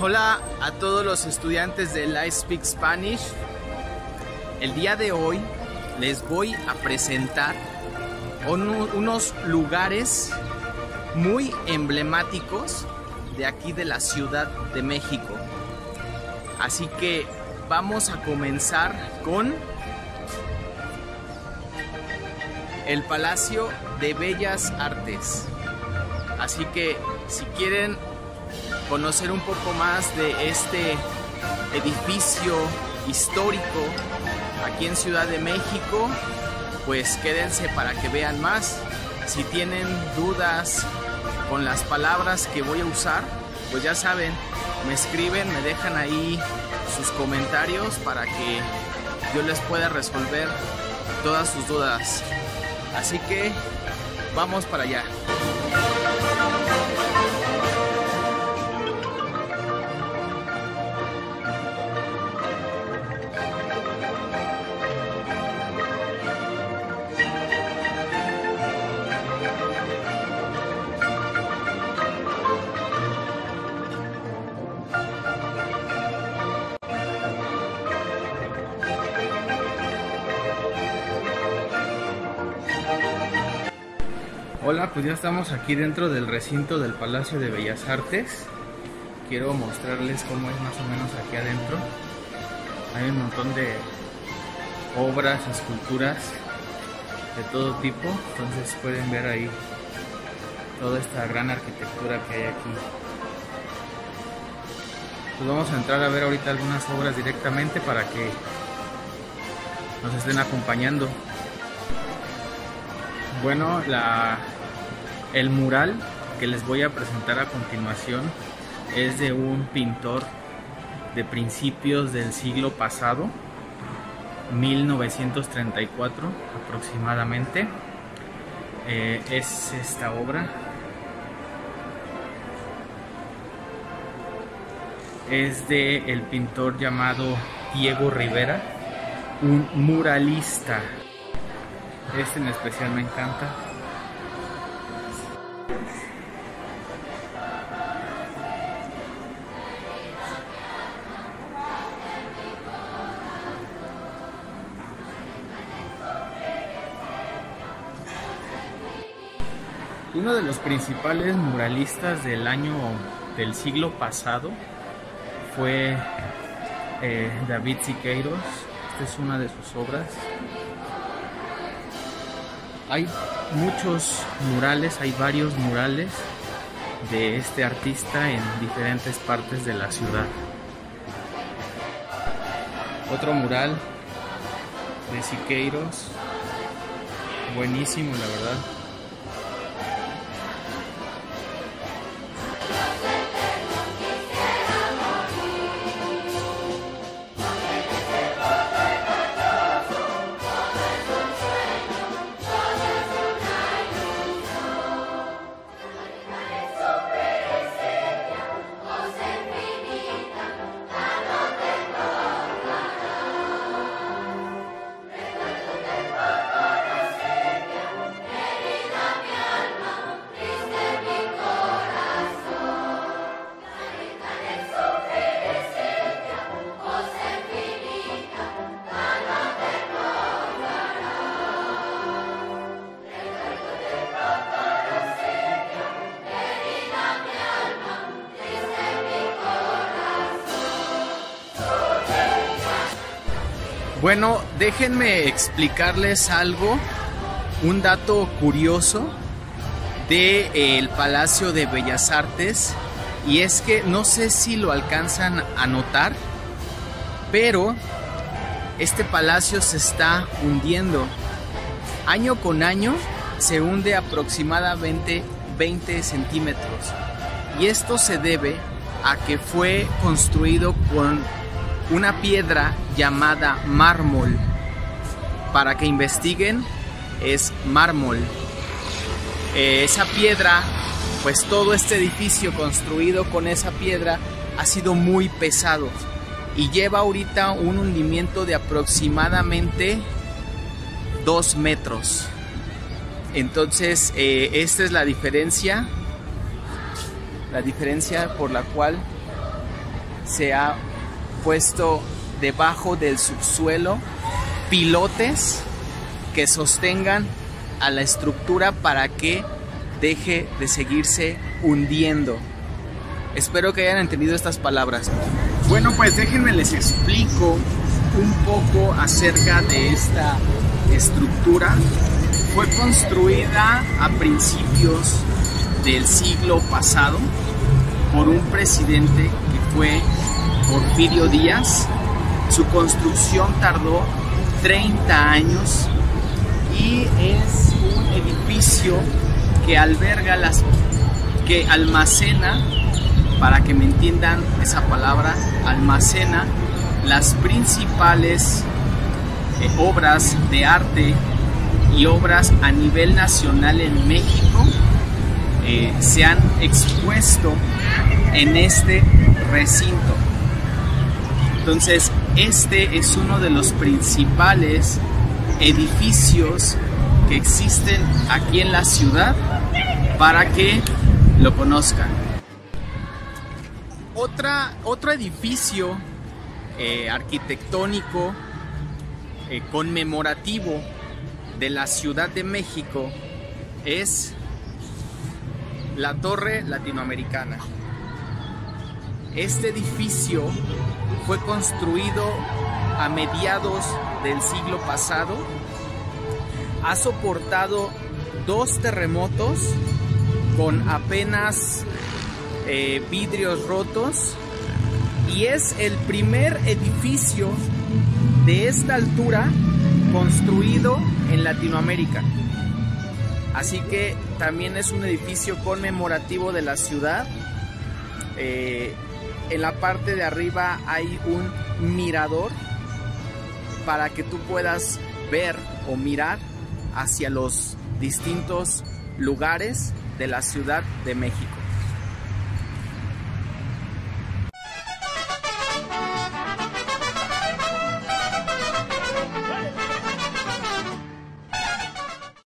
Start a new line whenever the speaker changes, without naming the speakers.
Hola a todos los estudiantes de I Speak Spanish. El día de hoy les voy a presentar unos lugares muy emblemáticos de aquí de la Ciudad de México. Así que vamos a comenzar con el Palacio de Bellas Artes. Así que si quieren conocer un poco más de este edificio histórico aquí en Ciudad de México, pues quédense para que vean más. Si tienen dudas con las palabras que voy a usar, pues ya saben, me escriben, me dejan ahí sus comentarios para que yo les pueda resolver todas sus dudas. Así que vamos para allá. Hola, pues ya estamos aquí dentro del recinto del Palacio de Bellas Artes. Quiero mostrarles cómo es más o menos aquí adentro. Hay un montón de obras, esculturas de todo tipo, entonces pueden ver ahí toda esta gran arquitectura que hay aquí. Pues vamos a entrar a ver ahorita algunas obras directamente para que nos estén acompañando. Bueno, el mural que les voy a presentar a continuación es de un pintor de principios del siglo pasado, 1934 aproximadamente. Es esta obra. Es de el pintor llamado Diego Rivera, un muralista. Este en especial me encanta. Uno de los principales muralistas del siglo pasado fue David Siqueiros. Esta es una de sus obras. Hay muchos murales, hay varios murales de este artista en diferentes partes de la ciudad. Otro mural de Siqueiros, buenísimo la verdad. Bueno, déjenme explicarles algo, un dato curioso del Palacio de Bellas Artes, y es que no sé si lo alcanzan a notar, pero este palacio se está hundiendo. Año con año se hunde aproximadamente 20 centímetros, y esto se debe a que fue construido con una piedra llamada mármol. Para que investiguen, es mármol. Esa piedra, pues todo este edificio construido con esa piedra ha sido muy pesado y lleva ahorita un hundimiento de aproximadamente 2 metros. Entonces esta es la diferencia por la cual se ha puesto debajo del subsuelo pilotes que sostengan a la estructura para que deje de seguirse hundiendo. Espero que hayan entendido estas palabras. Bueno, pues déjenme les explico un poco acerca de esta estructura. Fue construida a principios del siglo pasado por un presidente que fue Porfirio Díaz. Su construcción tardó 30 años y es un edificio que almacena, para que me entiendan esa palabra, almacena las principales obras de arte y obras a nivel nacional en México. Se han expuesto en este recinto. Entonces, este es uno de los principales edificios que existen aquí en la ciudad, para que lo conozcan. Otro edificio arquitectónico conmemorativo de la Ciudad de México es la Torre Latinoamericana. Este edificio fue construido a mediados del siglo pasado. Ha soportado 2 terremotos con apenas vidrios rotos, y es el primer edificio de esta altura construido en Latinoamérica. Así que también es un edificio conmemorativo de la ciudad. En la parte de arriba hay un mirador para que tú puedas ver o mirar hacia los distintos lugares de la Ciudad de México.